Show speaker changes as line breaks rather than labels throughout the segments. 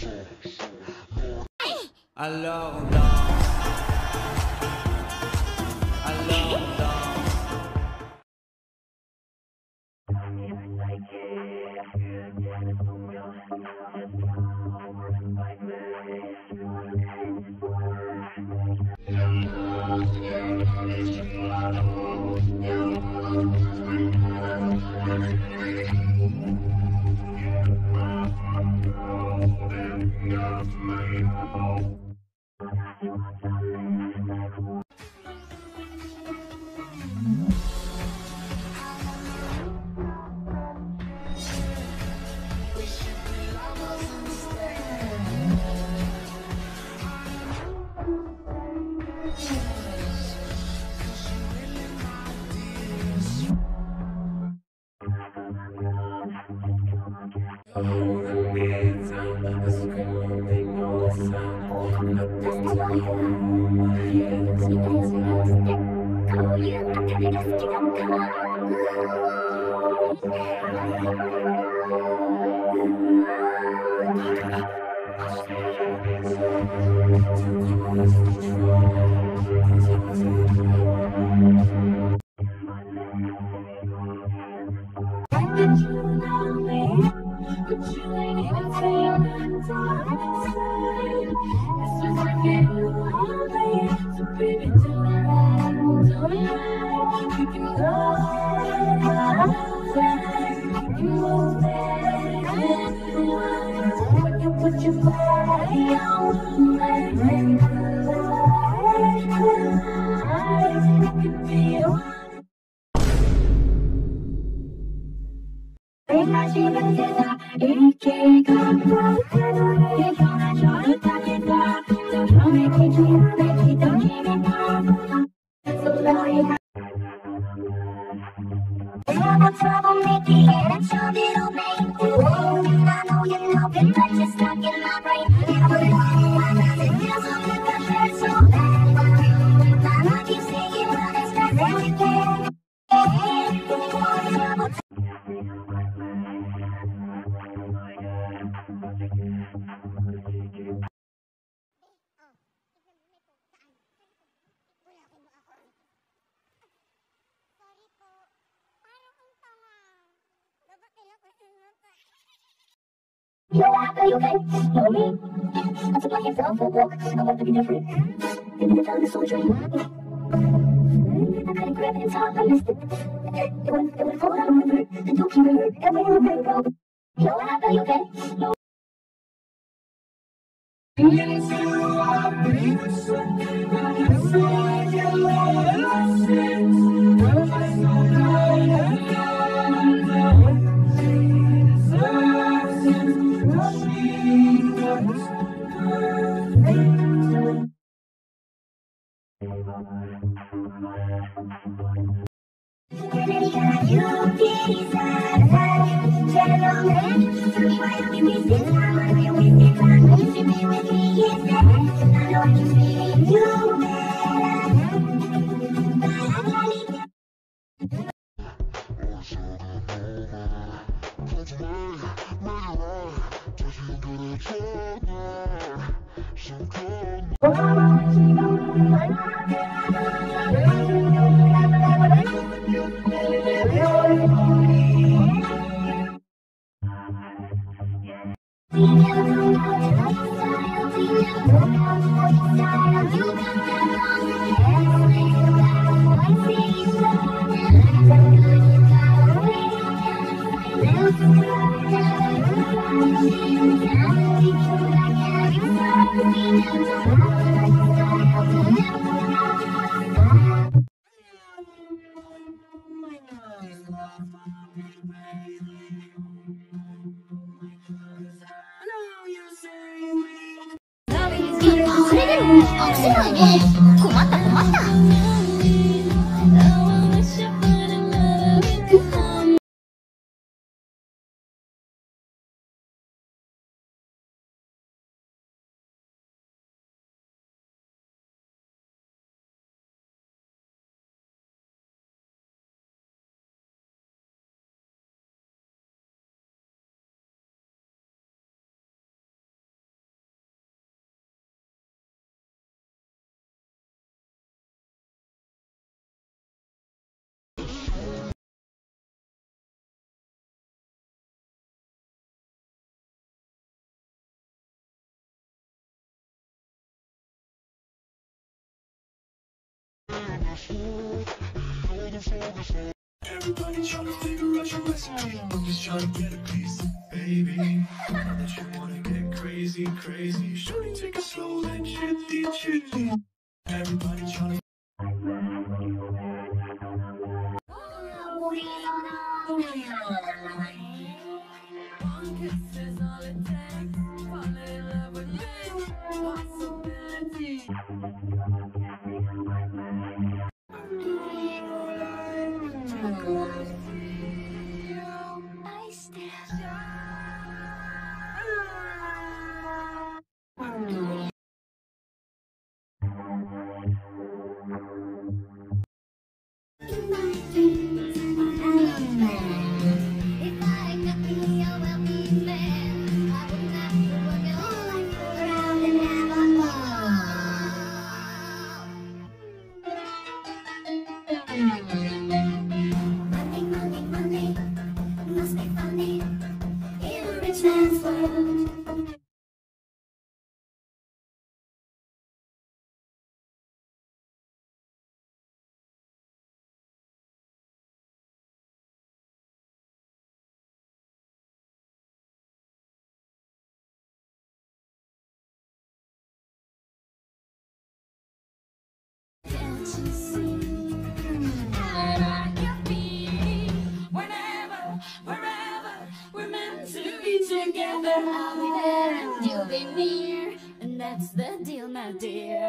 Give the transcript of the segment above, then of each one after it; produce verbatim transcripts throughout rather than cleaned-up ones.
Alone, alone, alone.
You laugh, are you okay? No, me. I'm to play yourself for a walk. I want to be different. Maybe the time is so dream. I couldn't grab it in time, I missed it. It went, it went fall down the river. The Yuki River, every river, bro. You laugh, are you okay? No. Yes, you are breathing something inside your license. Well, I saw
Everybody tryna figure out your recipe. I'm just tryna get a piece, baby. I know that you wanna get crazy, crazy. Shorty, take it slow, then chitty, chitty. Everybody tryna.
One kiss is all it takes. Fall in love with me. Possibility.
I still in my dreams, I'm a man. If I got me a wealthy man, I wouldn't have to work all life around and have a ball. Money, money, money, must be funny in a rich man's world. Can't you see how I can be? Whenever, wherever, we're meant to be together. I'll be there and you'll be near, and that's the deal, my dear.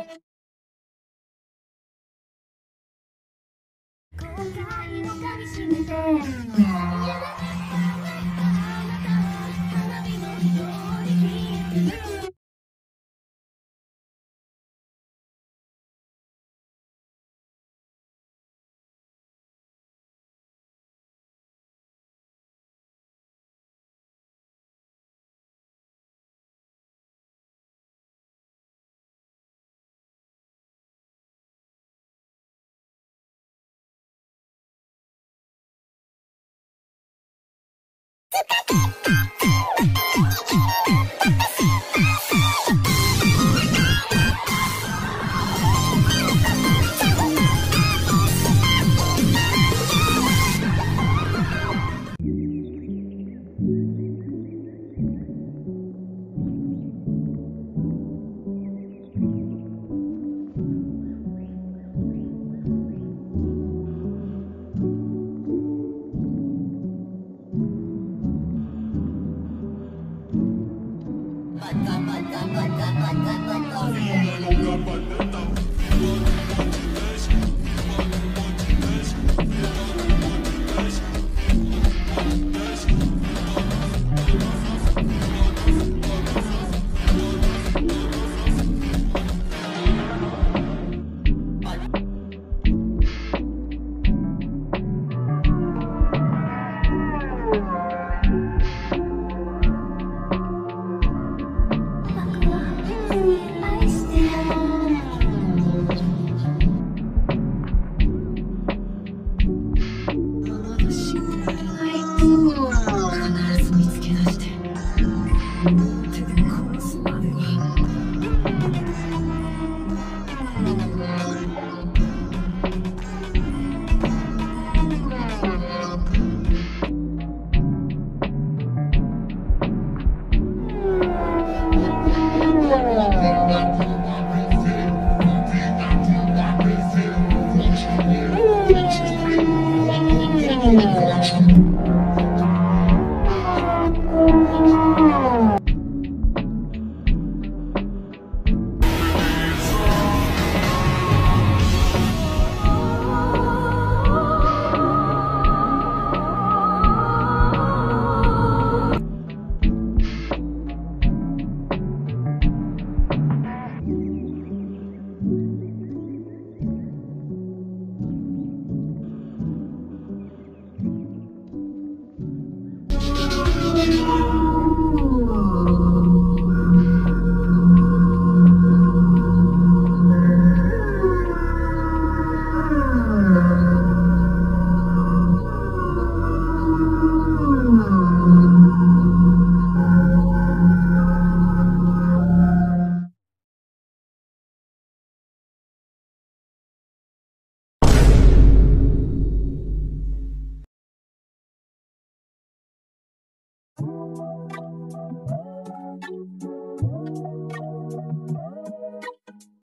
Thank you.